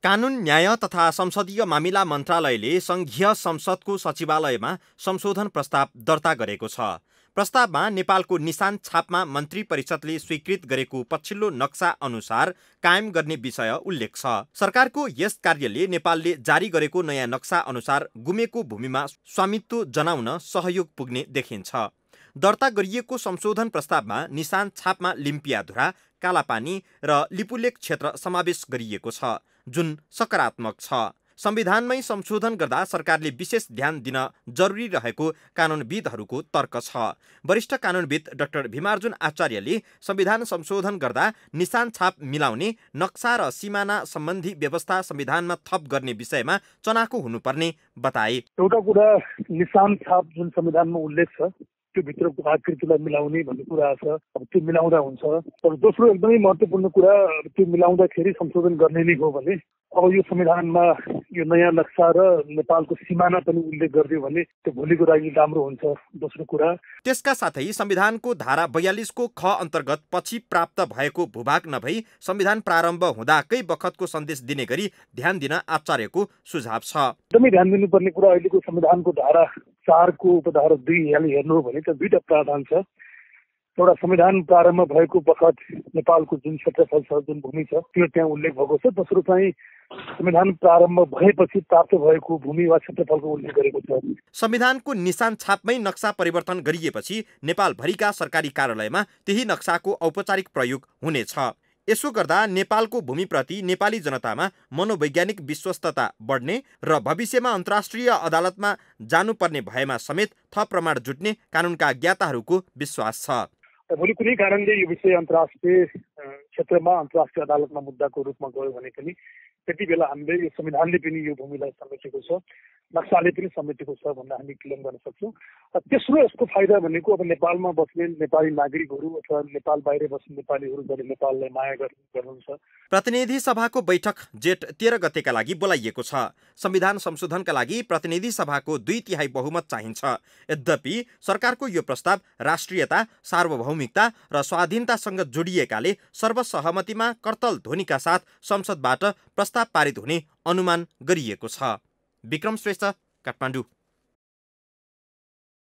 कानुन न्याय तथा संसदीय मामिला मन्त्रालयले सङ्घीय संसदको सचिवालयमा संशोधन प्रस्ताव दर्ता गरेको छ। प्रस्तावमा नेपालको निशान छापमा मन्त्री परिषदले स्वीकृत गरेको पछिल्लो नक्सा अनुसार कायम गर्ने विषय उल्लेख छ। सरकारको यस कार्यले नेपालले जारी गरेको नयाँ नक्सा अनुसार गुमेको भूमिमा स्वामित्व जनाउन सहयोग पुग्ने देखिन्छ। दर्ता गरिएको संशोधन प्रस्तावमा निशान छापमा लिम्पियाधुरा, कालापानी र लिपुलेक क्षेत्र समावेश गरिएको छ, जुन सकारात्मक छ। संविधानमै संशोधन गर्दा सरकारले विशेष ध्यान दिन जरुरी रहेको कानुनविदहरूको तर्क छ। वरिष्ठ कानुनविद डाक्टर भीमार्जुन आचार्यले संविधान संशोधन गर्दा निशान छाप मिलाउने, नक्सा र सिमाना सम्बन्धी व्यवस्था संविधानमा थप गर्ने विषयमा चनाखो हुनुपर्ने बताए। एउटा कुरा निशान छाप जुन संविधानमा उल्लेख छ त्यो भित्रको आकृतिलाई मिलाउने भन्ने कुरा छ। अब त्यो मिलाउँदा हुन्छ। तर दोस्रो एकदमै महत्त्वपूर्ण कुरा त्यो मिलाउँदाखेरि संशोधन गर्ने नै हो भने अब यो संविधानमा यो नयाँ नक्सा र नेपालको सिमाना पनि उल्लेख गरिदियो भने त्यो भोलिको लागि राम्रो हुन्छ। दोस्रो कुरा त्यसका साथै संविधानको धारा 42 को ख अन्तर्गत पछि प्राप्त भएको भूभाग नभई संविधान प्रारम्भ हुँदाकै बखतको सन्देश दिने गरी ध्यान दिन आचार्यको सुझाव छ। एकदमै ध्यान दिनुपर्ने कुरा अहिलेको संविधानको धारा 4 को उपधारा 2 हेर्नु हो भने त दुईटा प्रावधान छ। एउटा संविधान प्रारम्भ भएको बखत नेपालको जुन क्षेत्रफल छ, जुन भूमि छ, त्यो त्यहाँ उल्लेख भएको छ। दोस्रो चाहिँ संविधान प्रारम्भ भएपछि प्राप्त भएको भूमि वा क्षेत्रफलको उल्लेख गरेको छ। संविधानको निशान छापमै नक्सा परिवर्तन गरिएपछि नेपालभरिका सरकारी कार्यालयमा त्यही नक्साको औपचारिक प्रयोग हुनेछ। यसो गर्दा नेपालको भूमिप्रति नेपाली जनतामा मनोवैज्ञानिक विश्वस्तता बढ्ने र भविष्यमा अन्तर्राष्ट्रिय अदालतमा जानुपर्ने भएमा समेत थप प्रमाण जुट्ने कानुनका ज्ञाताहरूको विश्वास छ। भोलि कुनै कारणले यो विषय अन्तर्राष्ट्रिय क्षेत्रमा अन्तर्राष्ट्रिय अदालतमा मुद्दाको रूपमा गयो भने पनि त्यति बेला हामीले यो संविधानले पनि यो भूमिलाई समेटेको छ, नक्साले पनि समेटेको छ भन्ने हामी क्लेम गर्न सक्छौँ। तेस्रो यसको फाइदा भनेको अब नेपालमा बस्ने नेपाली नागरिकहरू अथवा नेपाल बाहिर बस्ने नेपालीहरू जसले नेपाललाई माया गर्नुहुन्छ। प्रतिनिधि सभाको बैठक जेठ 13 गतेका लागि बोलाइएको छ। संविधान संशोधनका लागि प्रतिनिधि सभाको 2/3 बहुमत चाहिन्छ। यद्यपि सरकारको यो प्रस्ताव राष्ट्रियता, सार्वभौमिकता र स्वाधीनतासँग जोडिएकाले सर्वसहमतिमा करतल ध्वनिका साथ संसदबाट प्रस्ताव पारित हुने अनुमान गरिएको छ। विक्रम श्रेष्ठ, काठमाडौँ।